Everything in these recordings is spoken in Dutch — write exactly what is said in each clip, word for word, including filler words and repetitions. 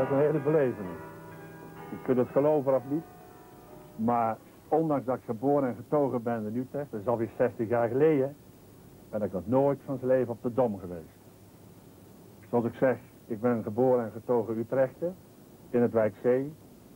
dat is een hele belevenis. Je kunt het geloven of niet, maar ondanks dat ik geboren en getogen ben in Utrecht, dat is alweer zestig jaar geleden, ben ik nog nooit van zijn leven op de Dom geweest. Zoals ik zeg, ik ben geboren en getogen Utrechter, in het Wijkzee.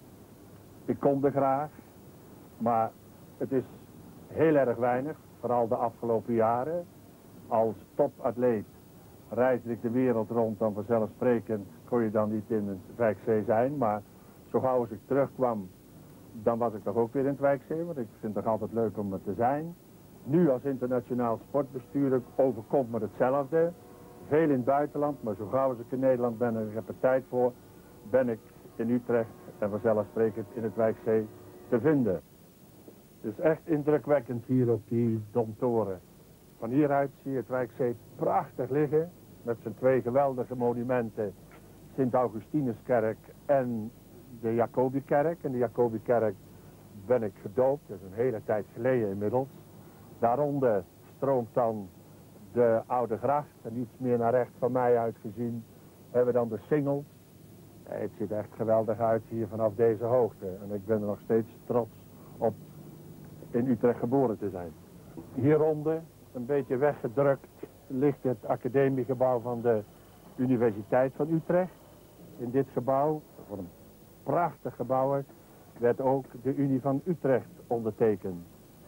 Ik kom er graag, maar het is heel erg weinig, vooral de afgelopen jaren. Als topatleet reisde ik de wereld rond, dan vanzelfsprekend kon je dan niet in het Wijkzee zijn. Maar zo gauw als ik terugkwam, dan was ik toch ook weer in het Wijkzee, want ik vind het toch altijd leuk om er te zijn. Nu als internationaal sportbestuurder overkomt me hetzelfde. Veel in het buitenland, maar zo gauw als ik in Nederland ben en ik heb er tijd voor, ben ik in Utrecht en vanzelfsprekend in het Wijkzee te vinden. Het is echt indrukwekkend hier op die Domtoren. Van hieruit zie je het Wijkzee prachtig liggen, met zijn twee geweldige monumenten, Sint-Augustinuskerk en de Jacobikerk. In de Jacobikerk ben ik gedoopt, dat is een hele tijd geleden inmiddels. Daaronder stroomt dan de Oude Gracht en iets meer naar rechts van mij uitgezien hebben we dan de Singels. Het ziet echt geweldig uit hier vanaf deze hoogte en ik ben er nog steeds trots op in Utrecht geboren te zijn. Hieronder, een beetje weggedrukt, ligt het academiegebouw van de Universiteit van Utrecht. In dit gebouw, voor een prachtig gebouw, werd ook de Unie van Utrecht ondertekend.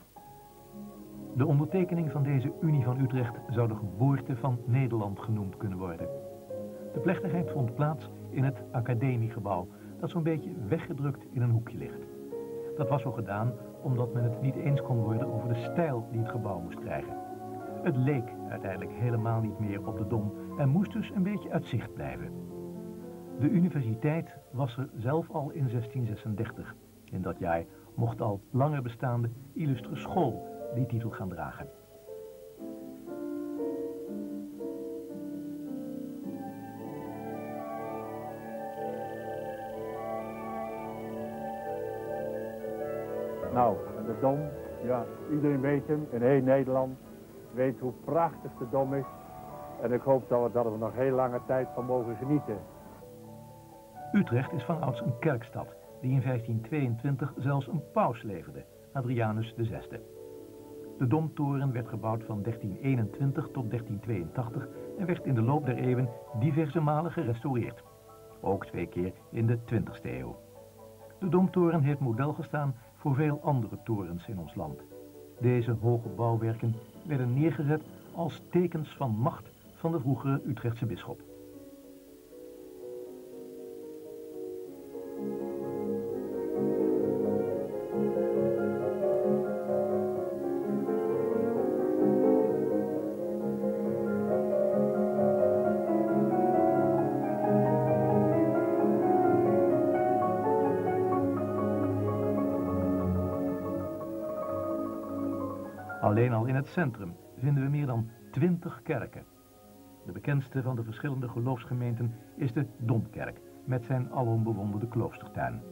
De ondertekening van deze Unie van Utrecht zou de geboorte van Nederland genoemd kunnen worden. De plechtigheid vond plaats in het academiegebouw, dat zo'n beetje weggedrukt in een hoekje ligt. Dat was zo gedaan omdat men het niet eens kon worden over de stijl die het gebouw moest krijgen. Het leek uiteindelijk helemaal niet meer op de Dom en moest dus een beetje uit zicht blijven. De universiteit was er zelf al in zestien zesendertig. In dat jaar mocht de al langer bestaande illustre school die titel gaan dragen. Nou, en de Dom, ja, iedereen weet hem, in heel Nederland weet hoe prachtig de Dom is. En ik hoop dat we, dat we nog heel lange tijd van mogen genieten. Utrecht is vanouds een kerkstad, die in vijftien tweeëntwintig zelfs een paus leverde, Adrianus de zesde. De Domtoren werd gebouwd van dertien eenentwintig tot dertien tweeëntachtig en werd in de loop der eeuwen diverse malen gerestaureerd. Ook twee keer in de twintigste eeuw. De Domtoren heeft model gestaan voor veel andere torens in ons land. Deze hoge bouwwerken werden neergezet als tekens van macht van de vroegere Utrechtse bisschop. Alleen al in het centrum vinden we meer dan twintig kerken. De bekendste van de verschillende geloofsgemeenten is de Domkerk, met zijn alom bewonderde kloostertuin.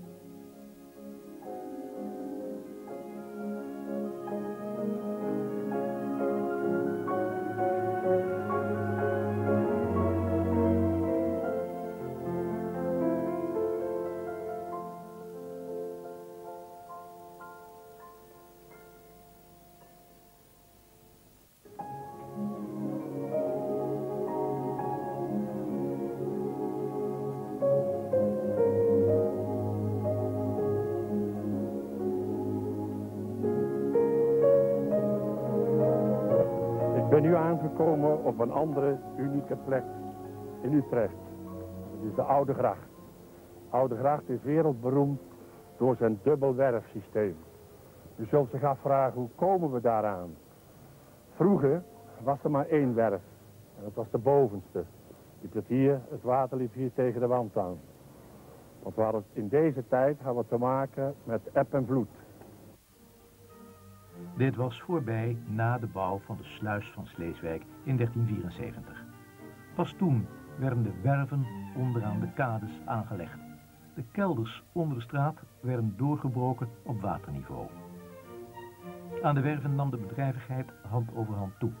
Ik ben nu aangekomen op een andere unieke plek in Utrecht. Het is de Oude Gracht. Oude Gracht is wereldberoemd door zijn dubbelwerfsysteem. U zult zich afvragen, hoe komen we daaraan? Vroeger was er maar één werf. En dat was de bovenste. Liep het hier, het water liep hier tegen de wand aan. Want we hadden in deze tijd hadden we te maken met eb en vloed. Dit was voorbij na de bouw van de sluis van Sleeswijk in dertien vierenzeventig. Pas toen werden de werven onderaan de kades aangelegd. De kelders onder de straat werden doorgebroken op waterniveau. Aan de werven nam de bedrijvigheid hand over hand toe.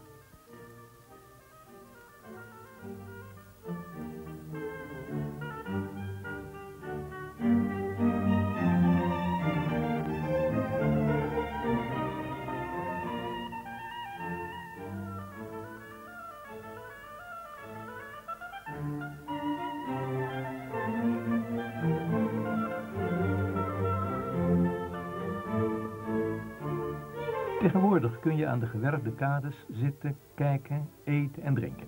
Tegenwoordig kun je aan de gewerfde kades zitten, kijken, eten en drinken.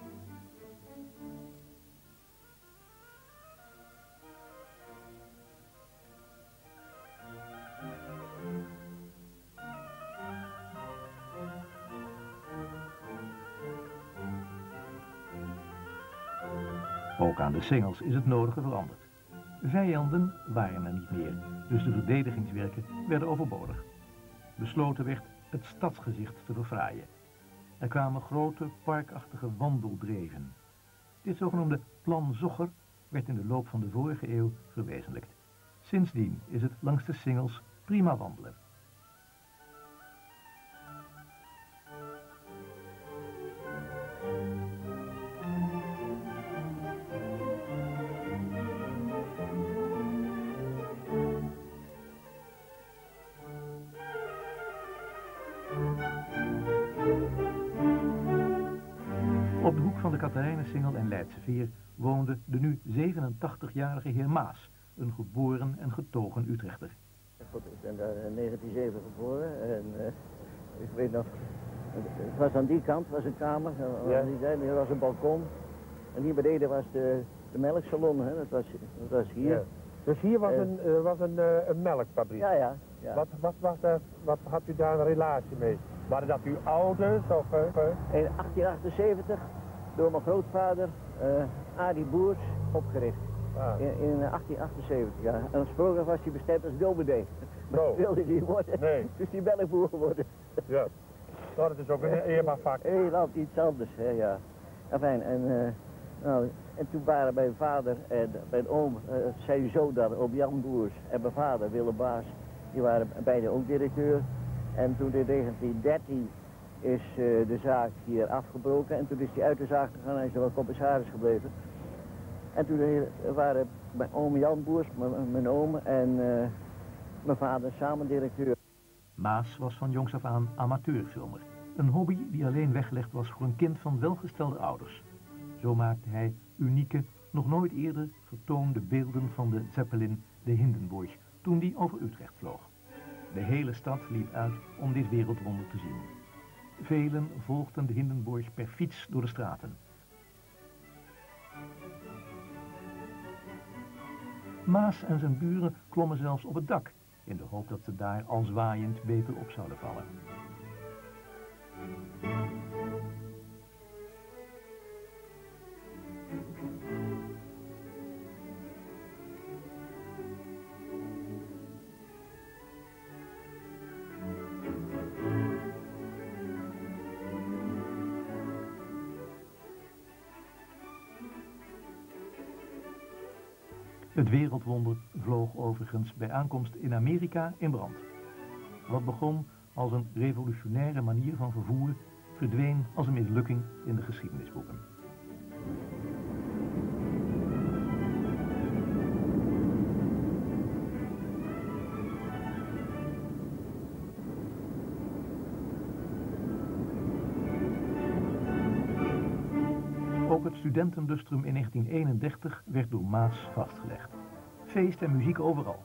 Ook aan de singels is het nodige veranderd. Vijanden waren er niet meer, dus de verdedigingswerken werden overbodig. Besloten werd het stadsgezicht te verfraaien. Er kwamen grote, parkachtige wandeldreven. Dit zogenoemde plan Zocher werd in de loop van de vorige eeuw verwezenlijkt. Sindsdien is het langs de singels prima wandelen. Op de hoek van de Katharijnensingel en Leidse Veer woonde de nu zevenentachtigjarige heer Maas, een geboren en getogen Utrechter. Goed, ik ben daar in negentien zeven geboren en uh, ik weet nog, het was aan die kant was een kamer, ja. Aan die zijde hier was een balkon en hier beneden was de, de melksalon, hè? Dat, was, dat was hier. Ja. Dus hier was, uh, een, uh, was een, uh, een melkfabriek? Ja, ja. ja. Wat, wat, was daar, wat had u daar een relatie mee? Waren dat uw ouders? Of, uh, uh? In achttien achtenzeventig door mijn grootvader, uh, Adi Boers, opgericht. Ah. In, in achttien achtenzeventig, ja. En oorspronkelijk was hij bestemd als dominee. Maar dat wilde hij niet worden. Nee. Dus die melkboer geworden. Ja. Nou, dat is ook een eerbaar vak. Heel iets anders, hè, ja. Enfin, en, uh, nou, en toen waren mijn vader en mijn oom, uh, zijn zoon daar, oom Jan Boers, en mijn vader, Willem Baas, die waren beide ook directeur. En toen in negentien dertien is uh, de zaak hier afgebroken en toen is hij uit de zaak gegaan en hij is er wel commissaris gebleven. En toen waren mijn oom Jan Boers, mijn, mijn oom en uh, mijn vader samen directeur. Maas was van jongs af aan amateurfilmer. Een hobby die alleen weggelegd was voor een kind van welgestelde ouders. Zo maakte hij unieke, nog nooit eerder vertoonde beelden van de Zeppelin de Hindenburg, toen die over Utrecht vloog. De hele stad liep uit om dit wereldwonder te zien. Velen volgden de Hindenburg per fiets door de straten. Maas en zijn buren klommen zelfs op het dak, in de hoop dat ze daar al zwaaiend beter op zouden vallen. Het wereldwonder vloog overigens bij aankomst in Amerika in brand. Wat begon als een revolutionaire manier van vervoer, verdween als een mislukking in de geschiedenisboeken. Ook het studentenlustrum in negentien eenendertig werd door Maas vastgelegd. Feest en muziek overal.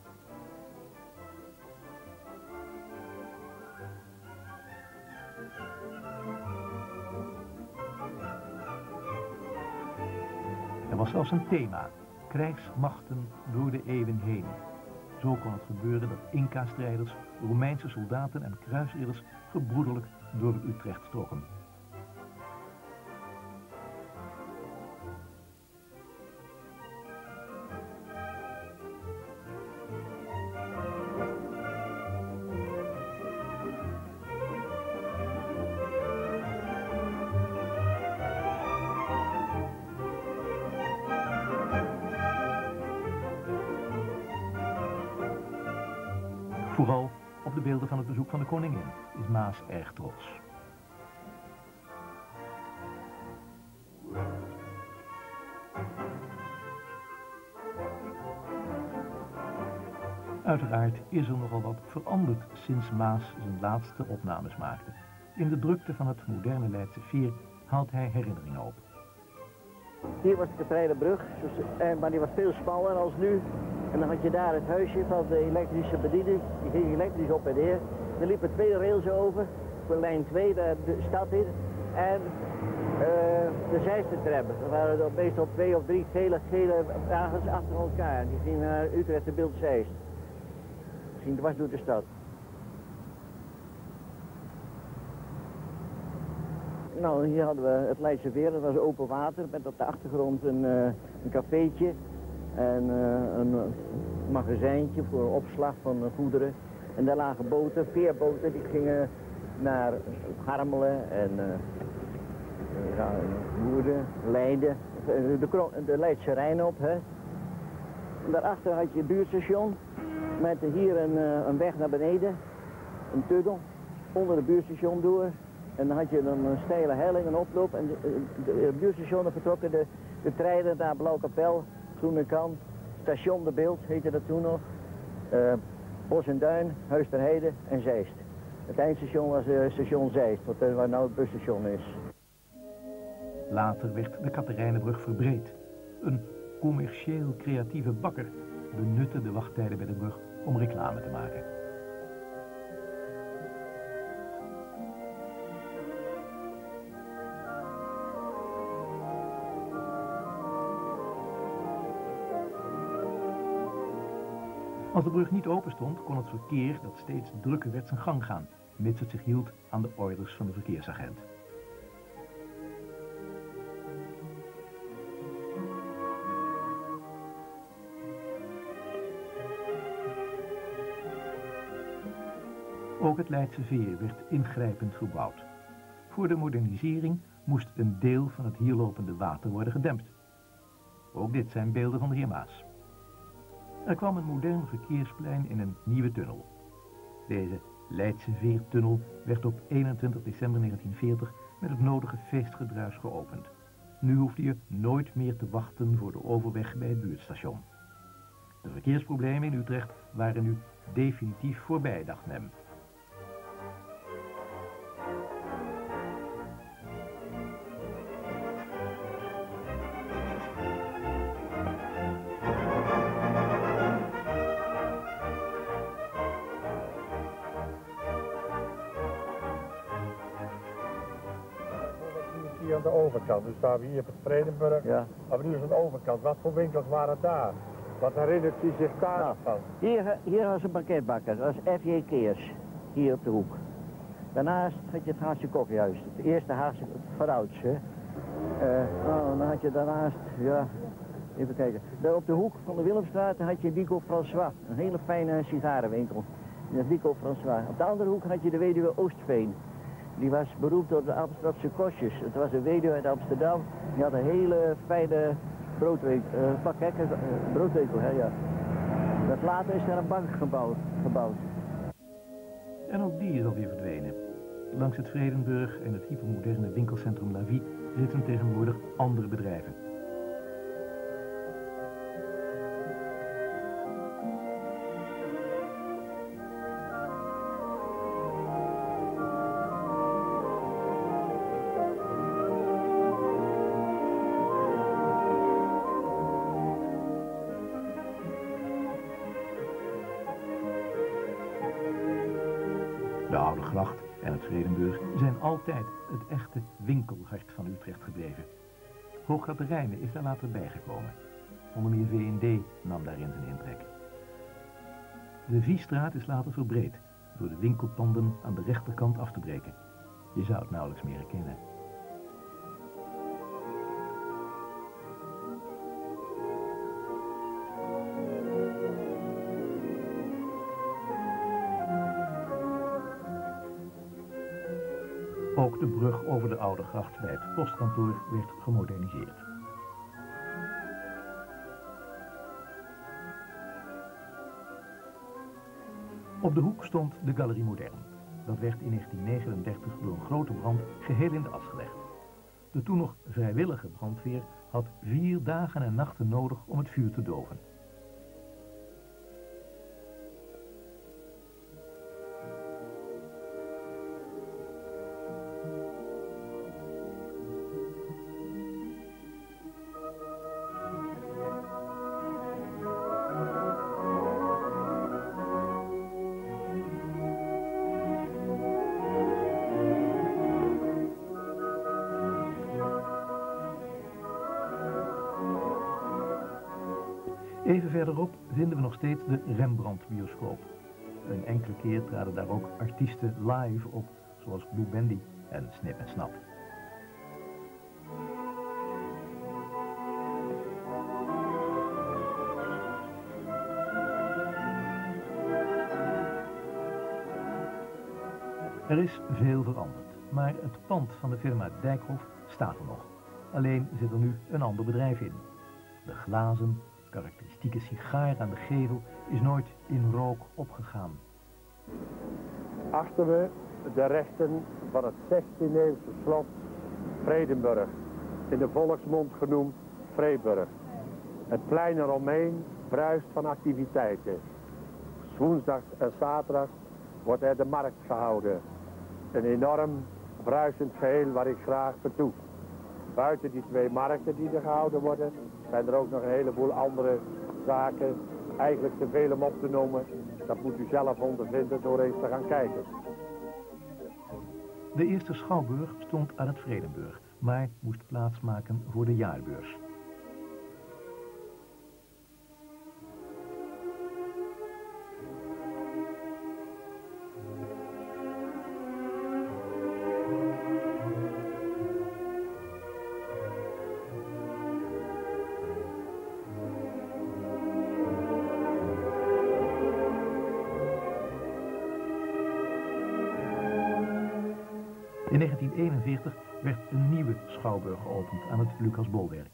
Er was zelfs een thema, krijgsmachten door de eeuwen heen. Zo kon het gebeuren dat Inca-strijders, Romeinse soldaten en kruisridders gebroederlijk door Utrecht strokken. Vooral op de beelden van het bezoek van de koningin is Maas erg trots. Uiteraard is er nogal wat veranderd sinds Maas zijn laatste opnames maakte. In de drukte van het moderne Leidse Veer haalt hij herinneringen op. Hier was de Katharijnenbrug, maar die was veel smaller als nu. En dan had je daar het huisje van de elektrische bediening, die ging elektrisch op en neer. Er liepen twee rails over, voor lijn twee de, de stad in. En uh, de Zeisten-tram. Er waren er meestal twee of drie gele, gele wagens achter elkaar. Die gingen naar Utrecht en Beeld-Zeist. Ging dwars door de stad. Nou, hier hadden we het Leidse Veer, dat was open water, met op de achtergrond een, uh, een cafeetje en uh, een magazijntje voor opslag van uh, goederen. En daar lagen boten, veerboten, die gingen naar Harmelen en uh, ja, Woerden, Leiden, de, de Leidse Rijn op. Hè. En daarachter had je het buurstation met hier een, uh, een weg naar beneden, een tunnel, onder het buurstation door. En dan had je een steile helling, een oploop en de, de, de buurstationen vertrokken de, de treinen naar Blauwkapel, Groene Kant, Station de Beeld heette dat toen nog, uh, Bos en Duin, Huis ter Heide en Zeist. Het eindstation was uh, station Zeist, wat, uh, waar nou het busstation is. Later werd de Katerijnenbrug verbreed. Een commercieel creatieve bakker benutte de wachttijden bij de brug om reclame te maken. Als de brug niet open stond, kon het verkeer dat steeds drukker werd zijn gang gaan, mits het zich hield aan de orders van de verkeersagent. Ook het Leidse Veer werd ingrijpend verbouwd. Voor de modernisering moest een deel van het hier lopende water worden gedempt. Ook dit zijn beelden van de heer Maas. Er kwam een modern verkeersplein in een nieuwe tunnel. Deze Leidse Veertunnel werd op eenentwintig december negentienveertig met het nodige feestgedruis geopend. Nu hoefde je nooit meer te wachten voor de overweg bij het buurtstation. De verkeersproblemen in Utrecht waren nu definitief voorbij, dacht men. Aan de overkant, dus staan we hier op het Vredenburg, ja. Maar nu is aan de overkant. Wat voor winkels waren daar? Wat herinnert u zich daar nou, van? Hier, hier was een pakketbakker, dat was F J Keers, hier op de hoek. Daarnaast had je het Haagse Koffiehuis, het eerste Haagse vanouds. Hè. Uh, oh, dan had je daarnaast, ja, even kijken. Daar op de hoek van de Willemstraat had je Wico François, een hele fijne sigarenwinkel. Dat Wico François. Op de andere hoek had je de weduwe Oostveen. Die was beroemd op de Amsterdamse kostjes. Het was een weduwe uit Amsterdam. Die had een hele fijne broodwinkel, uh, pakkekken, uh, broodwinkel, hè, ja. Dat later is er een bank gebouwd, gebouwd. En ook die is alweer verdwenen. Langs het Vredenburg en het hypermoderne winkelcentrum La Vie zitten tegenwoordig andere bedrijven. De Oude Gracht en het Vredenburg zijn altijd het echte winkelhart van Utrecht gebleven. Hoogkaterijnen is daar later bijgekomen. Onder meer V en D nam daarin zijn intrek. De Viestraat is later verbreed door de winkelpanden aan de rechterkant af te breken. Je zou het nauwelijks meer herkennen. Ook de brug over de Oude Gracht bij het postkantoor werd gemoderniseerd. Op de hoek stond de Galerie Modern. Dat werd in negentien negenendertig door een grote brand geheel in de as gelegd. De toen nog vrijwillige brandweer had vier dagen en nachten nodig om het vuur te doven. Even verderop vinden we nog steeds de Rembrandt-bioscoop. Een enkele keer traden daar ook artiesten live op, zoals Blue Bandy en Snip en Snap. Er is veel veranderd, maar het pand van de firma Dijkhoff staat er nog. Alleen zit er nu een ander bedrijf in. De glazen, karakteristieke sigaar aan de gevel is nooit in rook opgegaan. Achter we de resten van het zestiende-eeuwse slot Vredenburg, in de volksmond genoemd Vreeburg. Het plein eromheen bruist van activiteiten. 's Woensdags en zaterdags wordt er de markt gehouden. Een enorm bruisend geheel waar ik graag vertoef. Buiten die twee markten die er gehouden worden, zijn er ook nog een heleboel andere zaken. Eigenlijk te veel om op te noemen. Dat moet u zelf ondervinden door eens te gaan kijken. De eerste schouwburg stond aan het Vredenburg, maar moest plaatsmaken voor de jaarbeurs. In negentien eenenveertig werd een nieuwe schouwburg geopend aan het Lucas Bolwerk.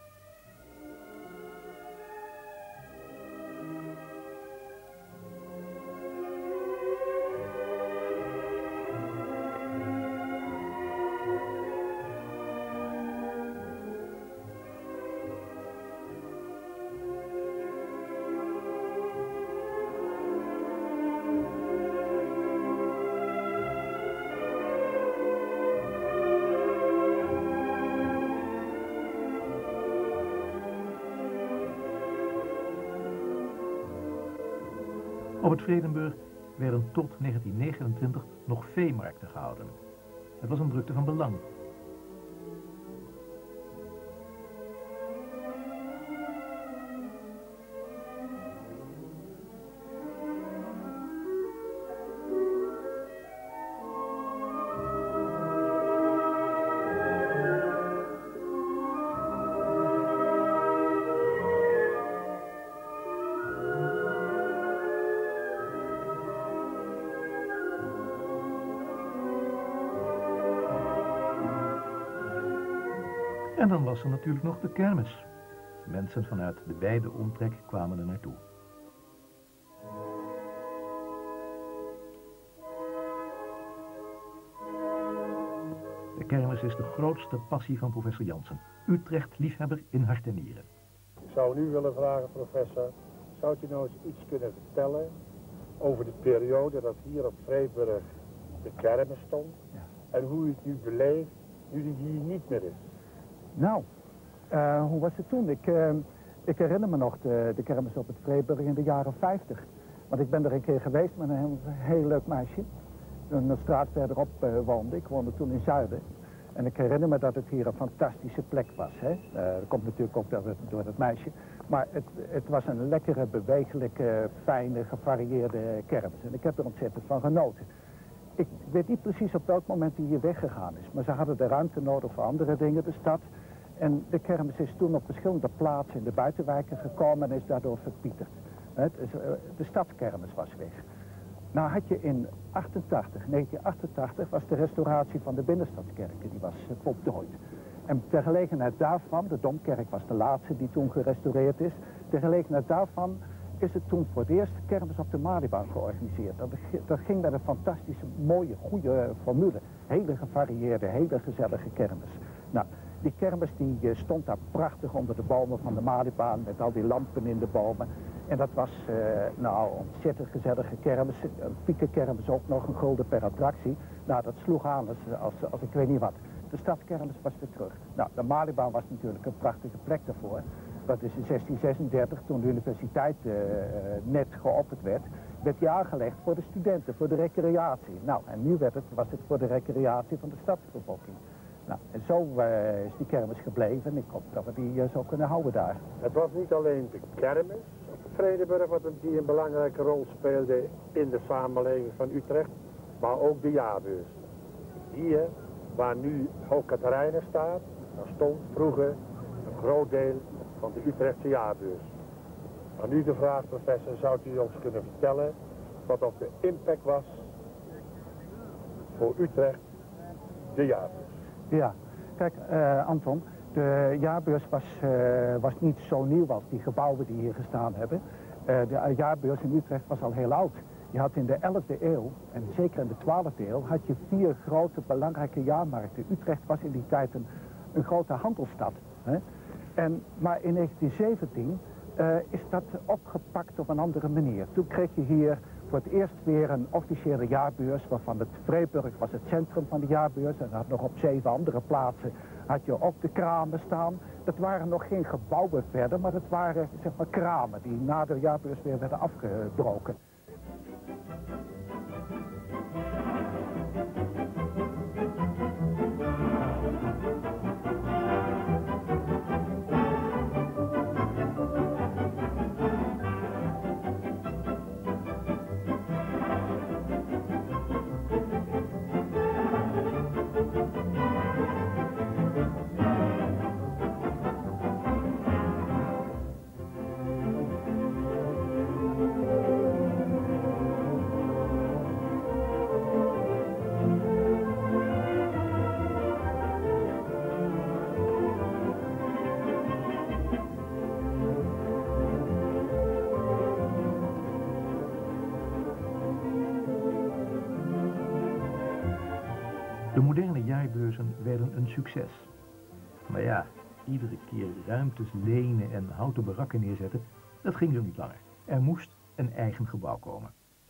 Op het Vredenburg werden tot negentien negenentwintig nog veemarkten gehouden. Het was een drukte van belang. En dan was er natuurlijk nog de kermis. Mensen vanuit de wijde omtrek kwamen er naartoe. De kermis is de grootste passie van professor Jansen. Utrecht-liefhebber in hart en nieren. Ik zou nu willen vragen, professor, zou u nou eens iets kunnen vertellen over de periode dat hier op Vreeburg de kermis stond? Ja. En hoe u het nu beleeft, nu die hier niet meer is? Nou, uh, hoe was het toen? Ik, uh, ik herinner me nog de, de kermis op het Vreeburg in de jaren vijftig. Want ik ben er een keer geweest met een heel, heel leuk meisje. Een straat verderop uh, woonde. Ik woonde toen in Zuiden. En ik herinner me dat het hier een fantastische plek was. Hè? Uh, dat komt natuurlijk ook door het, door het meisje. Maar het, het was een lekkere, bewegelijke, fijne, gevarieerde kermis. En ik heb er ontzettend van genoten. Ik weet niet precies op welk moment die hier weggegaan is. Maar ze hadden de ruimte nodig voor andere dingen, de stad. En de kermis is toen op verschillende plaatsen in de buitenwijken gekomen en is daardoor verpieterd. De stadskermis was weg. Nou had je in achtentachtig, negentien achtentachtig was de restauratie van de binnenstadskerken, die was voltooid. En ter gelegenheid daarvan, de Domkerk was de laatste die toen gerestaureerd is, ter gelegenheid daarvan is het toen voor het eerst kermis op de Malibaan georganiseerd. Dat, dat ging met een fantastische, mooie, goede formule. Hele gevarieerde, hele gezellige kermis. Nou, die kermis die stond daar prachtig onder de bomen van de Malibaan met al die lampen in de bomen. En dat was uh, nou ontzettend gezellige kermis. Een piekenkermis ook nog, een gulden per attractie. Nou, dat sloeg aan als, als, als ik weet niet wat. De stadskermis was weer terug. Nou, de Malibaan was natuurlijk een prachtige plek daarvoor. Dat is in zestien zesendertig, toen de universiteit uh, net geopend werd, werd die aangelegd voor de studenten, voor de recreatie. Nou, en nu werd het, was het voor de recreatie van de stadsbevolking. Nou, en zo uh, is die kermis gebleven en ik hoop dat we die uh, zo kunnen houden daar. Het was niet alleen de kermis op de Vredenburg wat een, die een belangrijke rol speelde in de samenleving van Utrecht, maar ook de jaarbeurs. Hier, waar nu Hoog-Katerijnen staat, daar stond vroeger een groot deel van de Utrechtse jaarbeurs. Maar nu de vraag, professor, zou u ons kunnen vertellen wat ook de impact was voor Utrecht, de jaarbeurs? Ja, kijk uh, Anton, de jaarbeurs was, uh, was niet zo nieuw als die gebouwen die hier gestaan hebben. Uh, de jaarbeurs in Utrecht was al heel oud. Je had in de elfde eeuw, en zeker in de twaalfde eeuw, had je vier grote belangrijke jaarmarkten. Utrecht was in die tijd een, een grote handelsstad. Hè? En, maar in negentien zeventien uh, is dat opgepakt op een andere manier. Toen kreeg je hier voor het eerst weer een officiële jaarbeurs, waarvan het Vreeburg was het centrum van de jaarbeurs. En had nog op zeven andere plaatsen had je ook de kramen staan. Dat waren nog geen gebouwen verder, maar dat waren zeg maar kramen die na de jaarbeurs weer werden afgebroken. De moderne jaarbeurzen werden een succes. Maar ja, iedere keer ruimtes lenen en houten barakken neerzetten, dat ging zo niet langer. Er moest een eigen gebouw komen.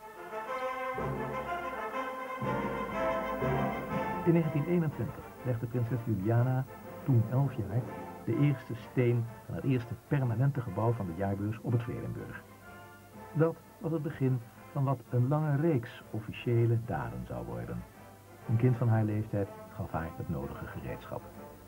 In negentien eenentwintig legde prinses Juliana, toen elf jaar, de eerste steen van het eerste permanente gebouw van de jaarbeurs op het Vredenburg. Dat was het begin van wat een lange reeks officiële daden zou worden. Een kind van haar leeftijd gaf haar het nodige gereedschap.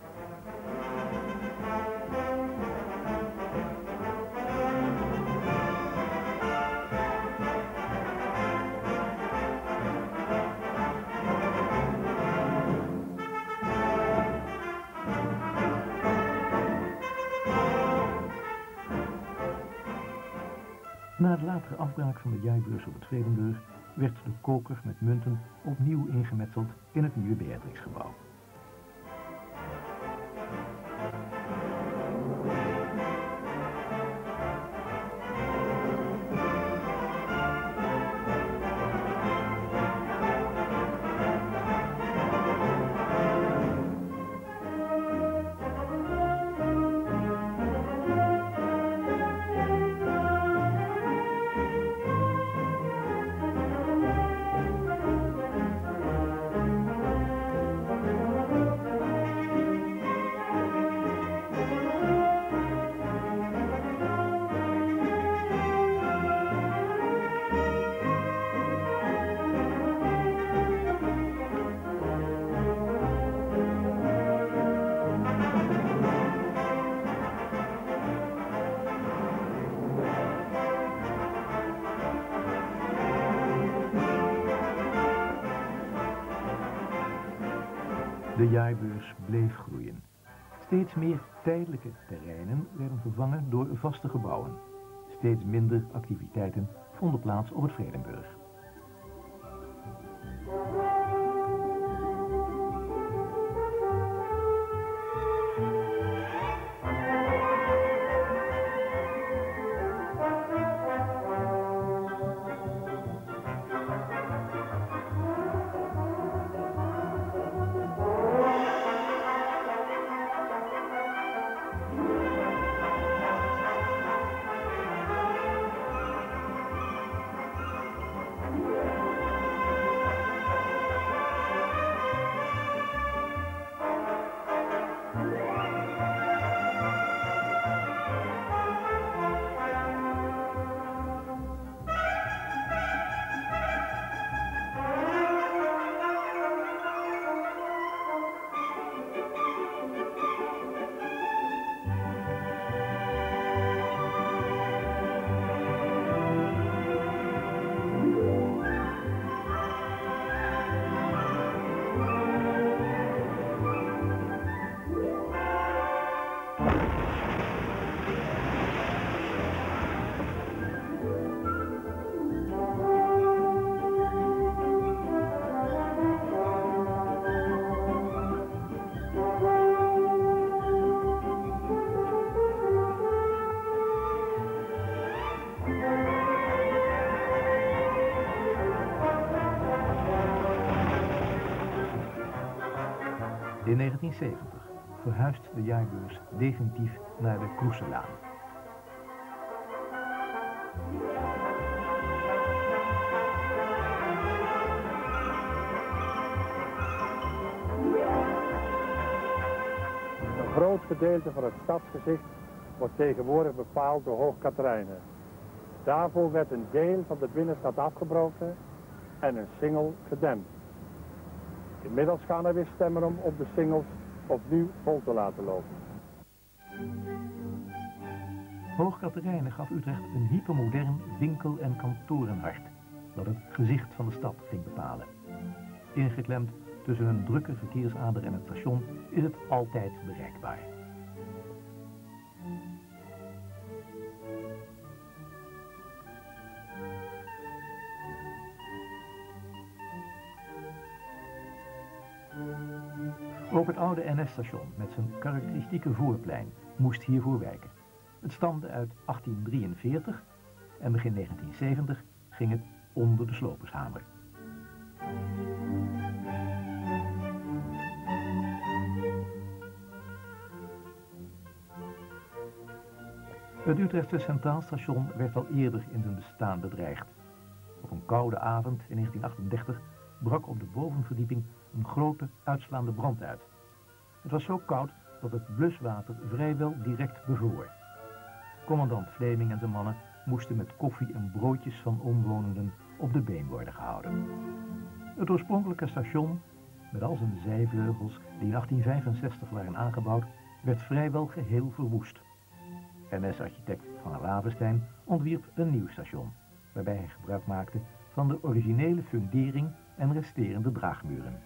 Na de latere afbraak van de jaarbeurs op het Vredenburg werd de koker met munten opnieuw ingemetseld in het nieuwe Beatrixgebouw. De jaarbeurs bleef groeien. Steeds meer tijdelijke terreinen werden vervangen door vaste gebouwen. Steeds minder activiteiten vonden plaats op het Vredenburg. In negentien zeventig verhuist de jaarbeurs definitief naar de Kloeselaan. Een groot gedeelte van het stadsgezicht wordt tegenwoordig bepaald door Hoog Catharijnen. Daarvoor werd een deel van de binnenstad afgebroken en een singel gedempt. Inmiddels gaan er weer stemmen om op de singels opnieuw vol te laten lopen. Hoog Catharijnen gaf Utrecht een hypermodern winkel- en kantorenhart, dat het gezicht van de stad ging bepalen. Ingeklemd tussen een drukke verkeersader en het station is het altijd bereikbaar. Ook het oude N S-station met zijn karakteristieke voorplein moest hiervoor wijken. Het stamde uit achttien drieënveertig en begin negentien zeventig ging het onder de slopershamer. Het Utrechtse Centraal Station werd al eerder in zijn bestaan bedreigd. Op een koude avond in negentien achtendertig brak op de bovenverdieping een grote uitslaande brand uit. Het was zo koud dat het bluswater vrijwel direct bevroor. Commandant Vleming en zijn mannen moesten met koffie en broodjes van omwonenden op de been worden gehouden. Het oorspronkelijke station, met al zijn zijvleugels die in achttien vijfenzestig waren aangebouwd, werd vrijwel geheel verwoest. N S-architect Van Ravenstein ontwierp een nieuw station, waarbij hij gebruik maakte van de originele fundering en resterende draagmuren.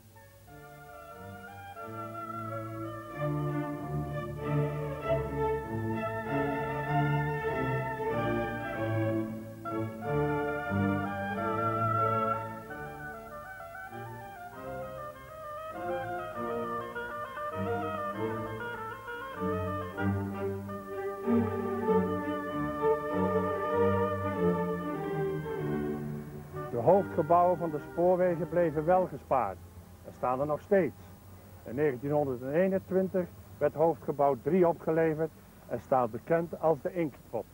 De hoofdgebouwen van de spoorwegen bleven wel gespaard en staan er nog steeds. In negentienhonderdeenentwintig werd hoofdgebouw drie opgeleverd en staat bekend als de Inktpot.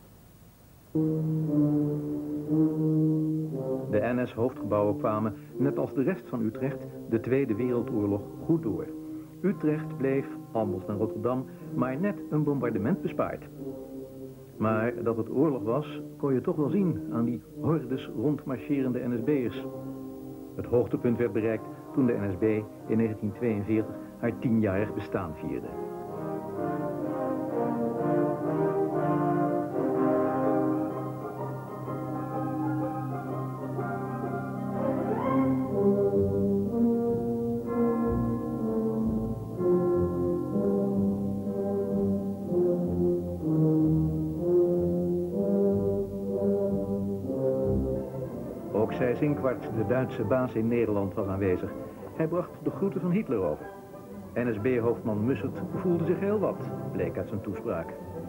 De N S-hoofdgebouwen kwamen, net als de rest van Utrecht, de Tweede Wereldoorlog goed door. Utrecht bleef, anders dan Rotterdam, maar net een bombardement bespaard. Maar dat het oorlog was, kon je toch wel zien aan die hordes rondmarcherende N S B'ers. Het hoogtepunt werd bereikt toen de N S B in negentien tweeënveertig haar tienjarig bestaan vierde. Ook Seyss-Inquart, de Duitse baas in Nederland, was aanwezig. Hij bracht de groeten van Hitler over. N S B-hoofdman Mussert voelde zich heel wat, bleek uit zijn toespraak.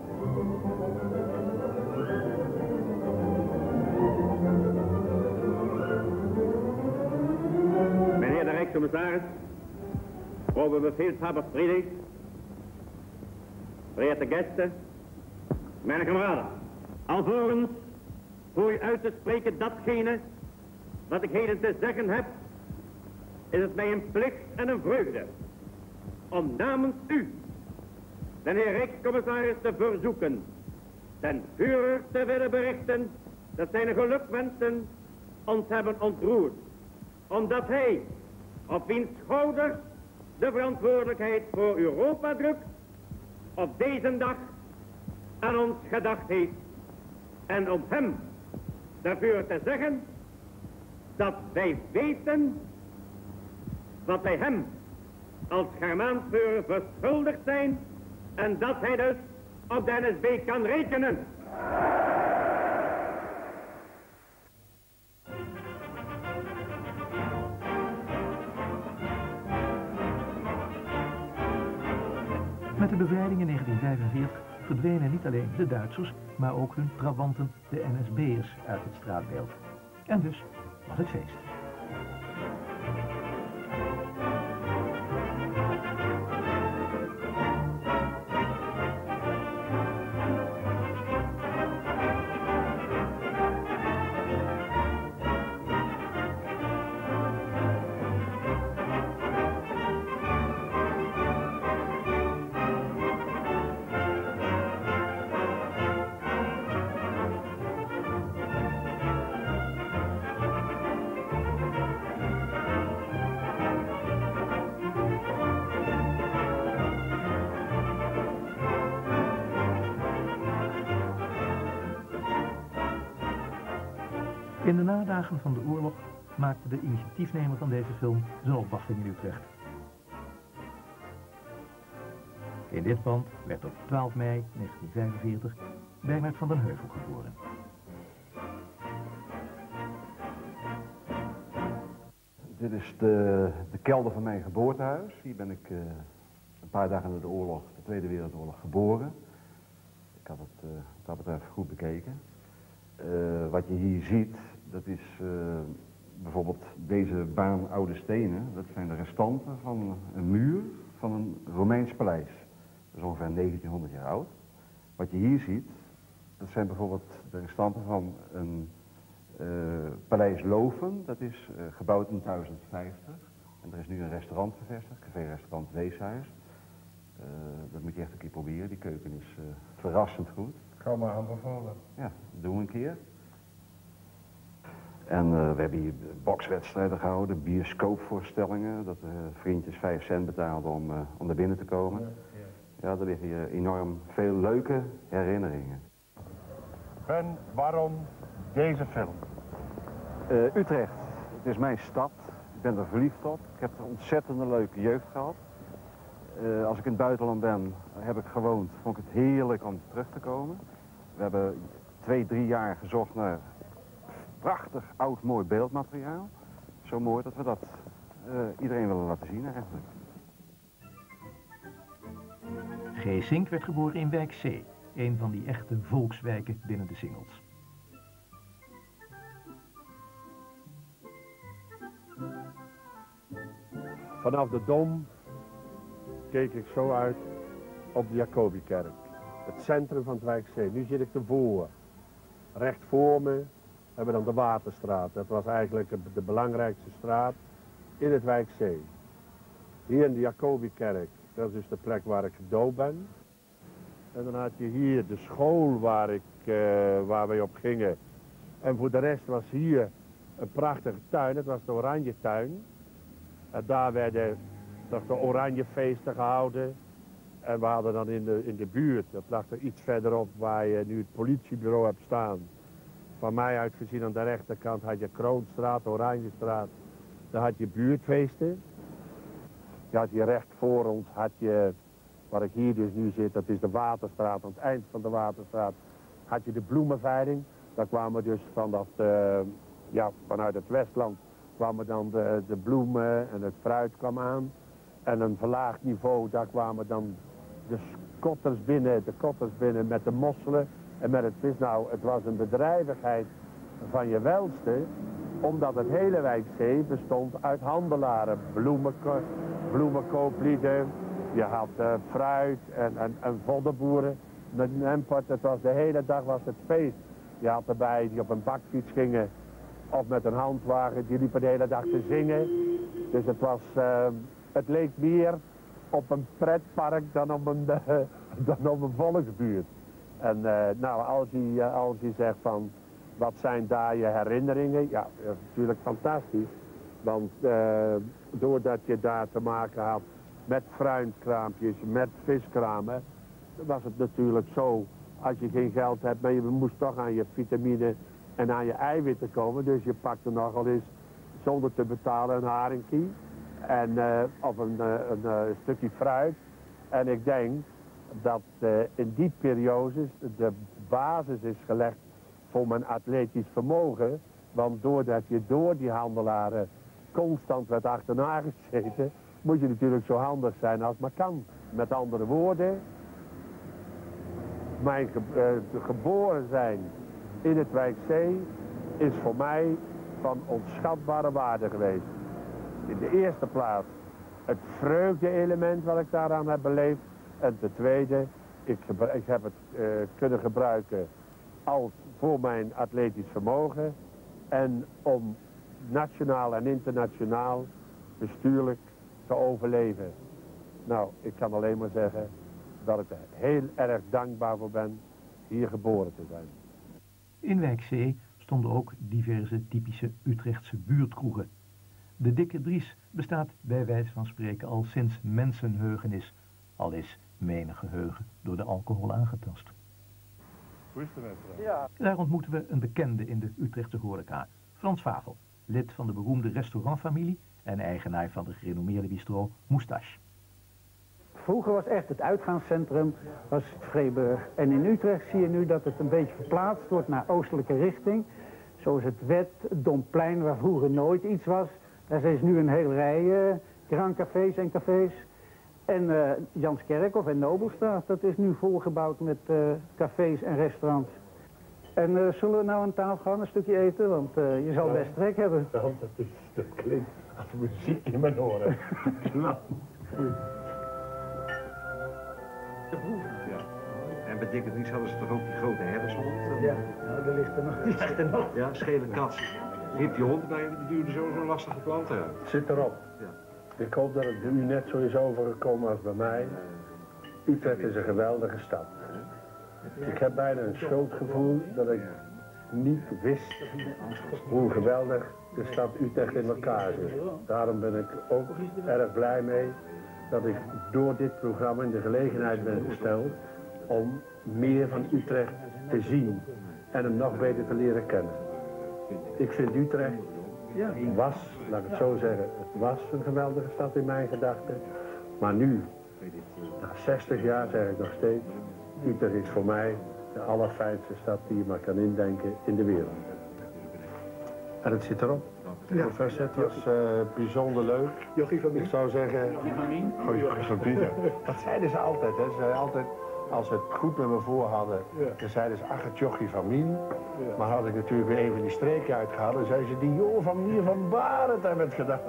Meneer de Rijkscommissaris, Oberbefehlshaber Friedrich, vereerde gasten, mijn kameraden, alvorens voor u uit te spreken datgene wat ik heden te zeggen heb, is het mij een plicht en een vreugde om namens u, de heer Rijkscommissaris, te verzoeken den Führer te willen berichten dat zijn gelukwensen ons hebben ontroerd, omdat hij op wiens schouders de verantwoordelijkheid voor Europa drukt, op deze dag aan ons gedacht heeft. En om hem daarvoor te zeggen dat wij weten wat wij hem als Germaansführer verschuldigd zijn en dat hij dus op de N S B kan rekenen. Met de bevrijding in negentien vijfenveertig verdwenen niet alleen de Duitsers, maar ook hun trawanten, de N S B'ers, uit het straatbeeld. En dus was het feest. In de nadagen van de oorlog maakte de initiatiefnemer van deze film zijn opwachting in Utrecht. In dit pand werd op twaalf mei negentien vijfenveertig Bernard van den Heuvel geboren. Dit is de, de kelder van mijn geboortehuis. Hier ben ik uh, een paar dagen na de oorlog, de Tweede Wereldoorlog, geboren. Ik had het uh, wat dat betreft goed bekeken. Uh, wat je hier ziet, dat is uh, bijvoorbeeld deze baan oude stenen. Dat zijn de restanten van een muur van een Romeins paleis. Dat is ongeveer negentienhonderd jaar oud. Wat je hier ziet, dat zijn bijvoorbeeld de restanten van een uh, paleis Loven. Dat is uh, gebouwd in duizend vijftig. En er is nu een restaurant gevestigd, café-restaurant Weeshuis. Uh, dat moet je echt een keer proberen. Die keuken is uh, verrassend goed. Ga maar aanbevolen. Ja, doen we een keer. En uh, we hebben hier bokswedstrijden gehouden, bioscoopvoorstellingen. Dat uh, vriendjes vijf cent betaalden om, uh, om naar binnen te komen. Ja, ja. ja, er liggen hier enorm veel leuke herinneringen. Ben, waarom deze film? Uh, Utrecht, het is mijn stad. Ik ben er verliefd op. Ik heb een ontzettende leuke jeugd gehad. Uh, als ik in het buitenland ben, heb ik gewoond, vond ik het heerlijk om terug te komen. We hebben twee, drie jaar gezocht naar prachtig oud mooi beeldmateriaal. Zo mooi dat we dat uh, iedereen willen laten zien eigenlijk. G. Sink werd geboren in wijk C, een van die echte volkswijken binnen de Singels. Vanaf de Dom keek ik zo uit op de Jacobikerk. Het centrum van het wijk C. Nu zit ik ervoor. Recht voor me hebben we dan de Waterstraat. Dat was eigenlijk de belangrijkste straat in het wijk C. Hier in de Jacobikerk, dat is dus de plek waar ik gedoopt ben. En dan had je hier de school waar, ik, uh, waar wij op gingen. En voor de rest was hier een prachtige tuin, het was de Oranjetuin. En daar werden toch de Oranjefeesten gehouden. En we hadden dan in de, in de buurt, dat lag er iets verderop waar je nu het politiebureau hebt staan. Van mij uit gezien aan de rechterkant had je Kroonstraat, Oranjestraat. Daar had je buurtfeesten. Je had hier recht voor ons, had je, waar ik hier dus nu zit, dat is de Waterstraat. Aan het eind van de Waterstraat had je de bloemenveiling. Daar kwamen dus vanaf de, ja, vanuit het Westland kwamen dan de, de bloemen en het fruit kwam aan. En een verlaagd niveau, daar kwamen dan de kotters binnen, de kotters binnen met de mosselen en met het vis. Nou, het was een bedrijvigheid van je welste, omdat het hele wijk C bestond uit handelaren, bloemenko bloemenkooplieden. Je had uh, fruit en, en, en voddenboeren. Met een import, het was de hele dag was het feest. Je had erbij die op een bakfiets gingen of met een handwagen, die liepen de hele dag te zingen. Dus het was, uh, het leek meer op een pretpark dan op een, uh, dan op een volksbuurt. En uh, nou, als je, uh, als je zegt van, wat zijn daar je herinneringen? Ja, dat is natuurlijk fantastisch. Want uh, doordat je daar te maken had met fruitkraampjes, met viskramen, was het natuurlijk zo, als je geen geld hebt, maar je moest toch aan je vitamine en aan je eiwitten komen. Dus je pakte nogal eens, zonder te betalen, een haringkie. En, uh, of een, uh, een uh, stukje fruit. En ik denk dat uh, in die periodes de basis is gelegd voor mijn atletisch vermogen. Want doordat je door die handelaren constant werd achterna gezeten, moet je natuurlijk zo handig zijn als maar kan. Met andere woorden, mijn ge uh, geboren zijn in het wijk C is voor mij van onschatbare waarde geweest. In de eerste plaats het vreugde-element wat ik daaraan heb beleefd. En ten tweede, ik, ik heb het uh, kunnen gebruiken als voor mijn atletisch vermogen. En om nationaal en internationaal bestuurlijk te overleven. Nou, ik kan alleen maar zeggen dat ik er heel erg dankbaar voor ben hier geboren te zijn. In wijk C stonden ook diverse typische Utrechtse buurtkroegen. De Dikke Dries bestaat bij wijze van spreken al sinds mensenheugenis, al is menig geheugen door de alcohol aangetast. Hoe is het met het? Ja. Daar ontmoeten we een bekende in de Utrechtse horeca, Frans Fagel, lid van de beroemde restaurantfamilie en eigenaar van de gerenommeerde bistro Moustache. Vroeger was echt het uitgaanscentrum was Vreeburg. En in Utrecht zie je nu dat het een beetje verplaatst wordt naar oostelijke richting. Zoals het Wet, het Domplein, waar vroeger nooit iets was. Daar is nu een hele rij uh, krancafés en cafés. En uh, Janskerkhof en Nobelstraat, dat is nu volgebouwd met uh, cafés en restaurants. En uh, zullen we nou aan tafel gaan, een stukje eten? Want uh, je zal Ja. best trek hebben. Ja, dat, is, dat klinkt als muziek in mijn oren. Nou, Ja. En bij Dick en Dries hadden ze toch ook die grote herdershond? Ja, nou, daar ligt er nog. Die ligt er nog. Ja, schele kat. Hiep die hond bij, die duwde zo zo'n lastige plant uit. zit erop. Ja. Ik hoop dat het u net zo is overgekomen als bij mij. Utrecht is een geweldige stad. Ik heb bijna een schuldgevoel dat ik niet wist hoe geweldig de stad Utrecht in elkaar zit. Daarom ben ik ook erg blij mee dat ik door dit programma in de gelegenheid ben gesteld om meer van Utrecht te zien en hem nog beter te leren kennen. Ik vind Utrecht was, laat ik het zo zeggen, het was een geweldige stad in mijn gedachten. Maar nu, na zestig jaar zeg ik nog steeds, Utrecht is voor mij de allerfijnste stad die je maar kan indenken in de wereld. En het zit erop. Ja. Professor, het was uh, bijzonder leuk. Jochie van Ik zou zeggen... Oh, Jochie van Mien. Dat zeiden ze altijd, hè. Ze zeiden altijd, als ze het goed met me voor hadden, dan zeiden ze, ach, het Jochie van Mien. Maar had ik natuurlijk weer een van die streken uitgehaald, dan zeiden ze, die jongen van Mier van Barend hebben het gedaan.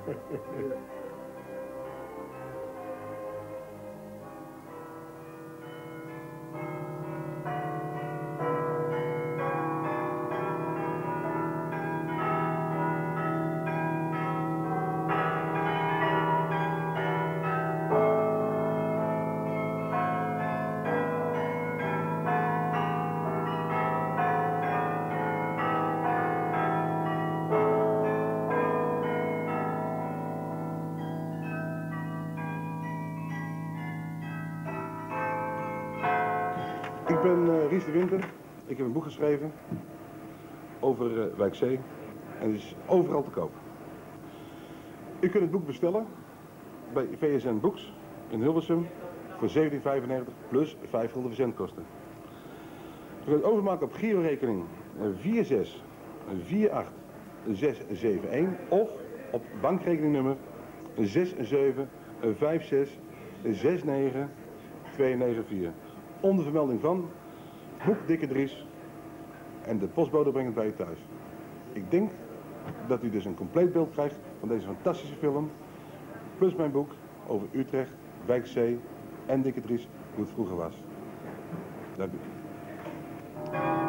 Ik ben uh, Ries de Winter. Ik heb een boek geschreven over uh, Wijkzee en het is overal te koop. U kunt het boek bestellen bij V S N Books in Hilversum voor zeventien vijfennegentig plus vijf gulden verzendkosten. U kunt het overmaken op girorekening vier zes vier acht zes zeven een of op bankrekeningnummer zes zeven vijf zes zes negen twee negen vier. Onder vermelding van boek Dick en Dries en de postbode brengt het bij u thuis. Ik denk dat u dus een compleet beeld krijgt van deze fantastische film, plus mijn boek over Utrecht, Wijkzee en Dick en Dries, hoe het vroeger was. Dank u.